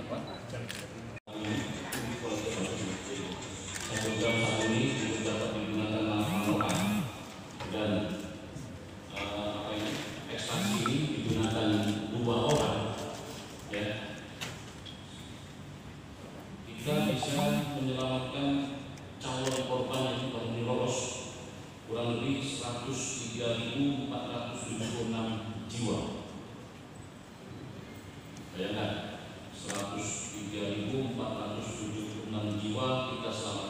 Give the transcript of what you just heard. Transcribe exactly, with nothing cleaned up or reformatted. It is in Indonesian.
program saat ini dapat digunakan manfaat dan uh, apa ini ekstraksi ini digunakan dua orang, ya. Kita bisa menyelamatkan calon korban yang sudah lolos kurang lebih seratus tiga ribu empat ratus tujuh puluh enam jiwa. Bayangkan, seratus tiga ribu empat ratus tujuh puluh enam jiwa kita selamatkan.